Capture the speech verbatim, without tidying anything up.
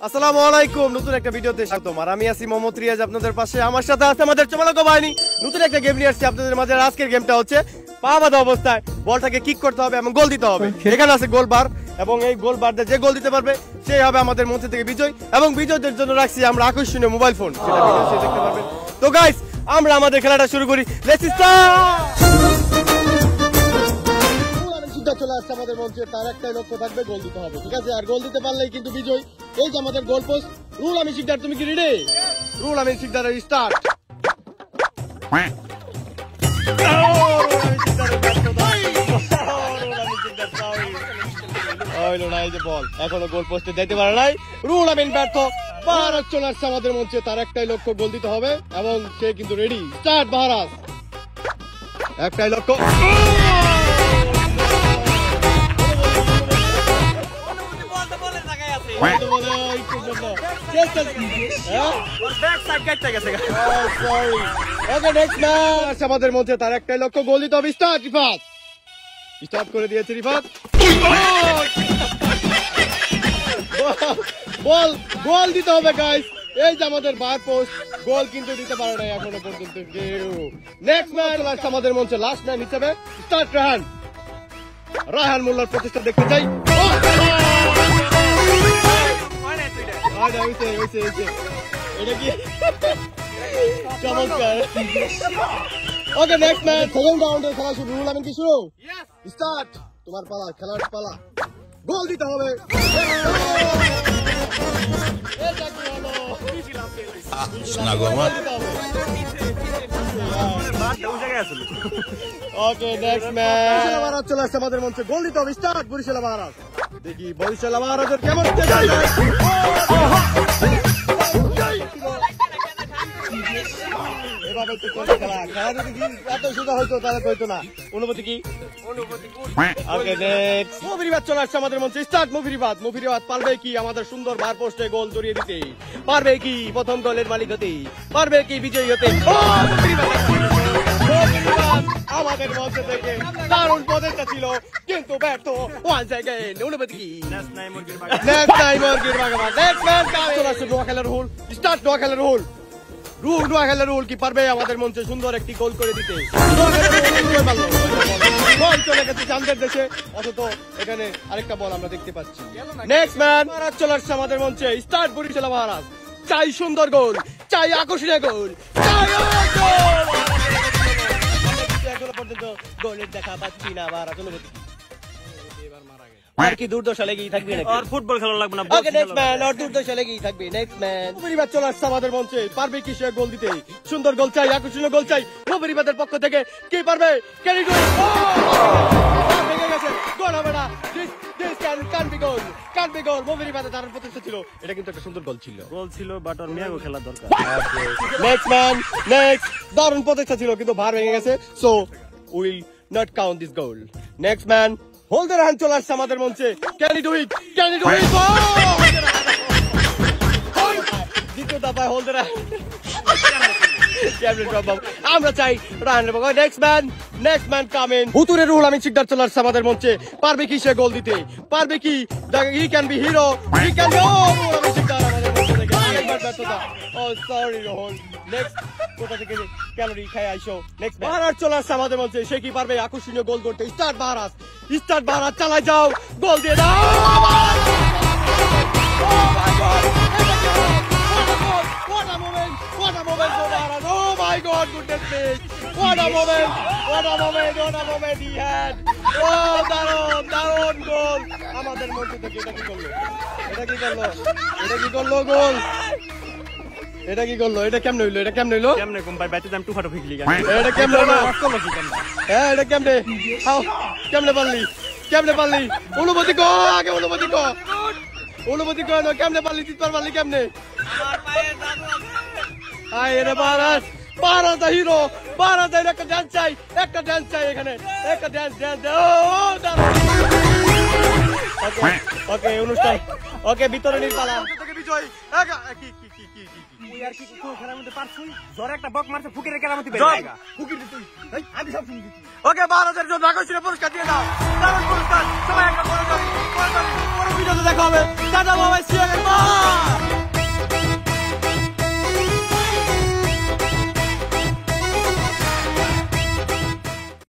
আসসালামু আলাইকুম, নতুন একটা ভিডিওতে স্বাগতম। আর আমি আছি মোহাম্মদ রিয়াজ আপনাদের পাশে। আমার সাথে আছে আমাদের চমলক বাহিনী। নতুন একটা গেম নিয়ে আসছি আপনাদের মাঝে। আজকের গেমটা হচ্ছে পা বাঁধা অবস্থায় বলটাকে কিক করতে হবে এবং গোল দিতে হবে। এখানে আছে গোল বার এবং এই গোল বার দিয়ে যে গোল দিতে পারবে সেই হবে আমাদের মঞ্চ থেকে বিজয়। এবং বিজয়দের জন্য রাখছি আমরা আকর্ষণীয় মোবাইল ফোন, সেটা ভিডিওতে দেখতে পারবেন। তো গাইস, আমরা আমাদের খেলাটা শুরু করি। Let's start. চলে আসছে আমাদের মঞ্চে, তার একটাই লক্ষ্য থাকবে গোল দিতে হবে, ঠিক আছে? আর গোল দিতে পারলেই কিন্তু বিজয়। এই যে আমাদের গোল পোস্ট। রুল আমি শিকদার, তুমি কি রেডি? রুল আমি শিকদার, স্টার্ট। বল এখনো গোল পোস্টে দিতে পারে নাই। রুল আমিন ব্যর্থ। বাহারাজ চলে আসছে আমাদের মঞ্চে, তার একটাই লক্ষ্য গোল দিতে হবে এবং সে কিন্তু রেডি। স্টার্ট বাহারাজ। একটাই লক্ষ্য। আমাদের মধ্যে তার একটাই লক্ষ্য গোল দিতে হবে। স্টার্ট রিফাত। স্টার্ট করে দিয়েছে রিফাত। বল গোল দিতে হবে গাইস। এই যে আমাদের বার পোস্ট, গোল কিন্তু দিতে পারে নাই এখনো পর্যন্ত কেউ। নেক্সট ম্যান আসছে আমাদের মঞ্চে, লাস্ট ম্যান হিসেবে। স্টার্ট রাহান। রাহান মোল্লার প্রচেষ্টা দেখতে চাই। চমৎকার। ওকে নেক্সট ম্যাচ, সেকেন্ড রাউন্ডের খেলা শুরু। রুল আমিন কি শুরু? স্টার্ট। তোমার পালা, খেলার পালা। গোল দিতে হবে। ওকে নেক্সট ম্যাচ চলে আসছে আমাদের মঞ্চে, গোল দিতে হবে। স্টার্ট বরিশাল মহারাজ। দেখি বরিশাল মহারাজের কেমন খেলা। খেলা যদি এত সোজা হইতো তাহলে হইতো না। অনুভূতি কি? মুভিরিবাদ চলে আসছে আমাদের মঞ্চে। স্টার্ট মুভিরিবাদ। মুভিরিবাদ পারবে কি আমাদের সুন্দর বার পোস্টে গোল জড়িয়ে দিতে? পারবে কি প্রথম গোলের মালিক হতে? পারবে কি বিজয়ী হতে? আমাদের মঞ্চ থেকে দারুণ প্রচেষ্টা ছিল কিন্তু ব্যর্থ। ওয়ান্স অ্যাগেন অনুভূতি কি? নেক্সট নাই মুরগির বাগা। নেক্সট ম্যান চলে আসছে নোয়া খেলার রুল। স্টার্ট নোয়া খেলার রুল। রুল নোয়া খেলার রুল কি পারবে আমাদের মঞ্চে সুন্দর একটি গোল করে দিতে? বল চলে গেছে চান্দের দেশে, অথচ এখানে আরেকটা বল আমরা দেখতে পাচ্ছি। নেক্সট ম্যান মহারাজ চলে আসছে আমাদের মঞ্চে। স্টার্ট বরিশাল মহারাজ। চাই সুন্দর গোল, চাই আকর্ষণীয় গোল, চাই গোল। এখনো পর্যন্ত গোলের দেখা পাচ্ছি না। মহারাজ অনুভূতি আর কি দুর্দশা লেগেই থাকবে নাকি? আর ফুটবল খেলা লাগবে না। ওকে নেক্সট ম্যান, আর দুর্দশা লেগেই থাকবে। নেক্সট ম্যান মুভিরিবাদ চলে আসছে আমাদের মঞ্চে। পারবে কি সে গোল দিতে? সুন্দর গোল চাই, আকর্ষণীয় গোল চাই। মুভিরিবাদের পক্ষ থেকে কি পারবে? ক্যান ইট ভেঙে গেছে, গোল হবে না। This this can can be goal, can be goal. মুভিরিবাদের দারুণ প্রচেষ্টা ছিল, এটা কিন্তু একটা সুন্দর গোল ছিল। গোল ছিল বাট আর মিয়াগো খেলা দরকার। নেক্সট ম্যান নেক্সট দারুণ প্রচেষ্টা ছিল কিন্তু ভার ভেঙে গেছে, so will not count this goal. Next man holder hand চলে আসছে আমাদের মঞ্চে। Can it week, can it week. দ্বিতীয় দফায় হোল্ডার আমরা চাই run. Next man next man coming. হুতুরে রুল আমিন শিকদার চলে আসছে আমাদের মঞ্চে। পারবে কি সে গোল দিতে? পারবে কি? He can be hero, he can be. ও রুল আমিন শিকদার আমাদের মঞ্চ থেকে আরেকবার ব্যর্থতা। ও সরি রোহন। নেক্সট কোথা থেকে ক্যালোরি খাই আইসো। নেক্সট বাহারাজ চলে আসছে আমাদের মঞ্চে। সে কি পারবে আকর্ষণীয় গোল করতে? স্টার্ট বাহারাজ। স্টার্ট বাহারাজ, চালাই যাও, গোল দিয়ে দাও। What a moment! What a moment for Baharaz! Oh my God, goodness me! What a moment! What a moment! What a moment he had! Oh, দারুণ দারুণ গোল আমাদের মধ্যে থেকে। এটা কি করলো? এটা কি করলো? এটা কি করলো? গোল। এটা কি করলো? এটা কেমনে হইলো? এটা কেমনে হইলো? কেমনে কম ভাই ব্যাটে দাম টু ফাটো ফিকলি গেল। এটা কেমনে হলো? করলো কি কেমনে? হ্যাঁ এটা কেমনে? হাও কেমনে পারলি? কেমনে পারলি? অনুমতি কো, আগে অনুমতি কো। অনুমতি কো না, কেমনে পারলি? জিতবার পারলি কেমনে? আমার পায়ে জাদু আছে। আয় রে বাহারাজ, বাহারাজ দা হিরো। বাহারাজ এর একটা ডান্স চাই, একটা ডান্স চাই এখানে, একটা ডান্স ডান্স। ও দারুণ। ওকে ওকে অনুষ্ঠান ওকে ভিতরে নিয়ে পালা থেকে বিজয়। কি কি কি কি কি তুই আর কি কোন খেলার মধ্যে পারছুই? জোরে একটা বক মারছে, ফুকিরের খেলার মধ্যে বেরিয়ে গেল। ফুকির তুই এই আমি সব শুনি দিছি। ওকে বাহারাজের জন্য আকর্ষণীয় পুরস্কার দিয়ে দাও। দারুণ পুরস্কার, সবাই একটা করে দাও। পরে ভিডিওতে দেখা হবে। Tata bye bye, see you again.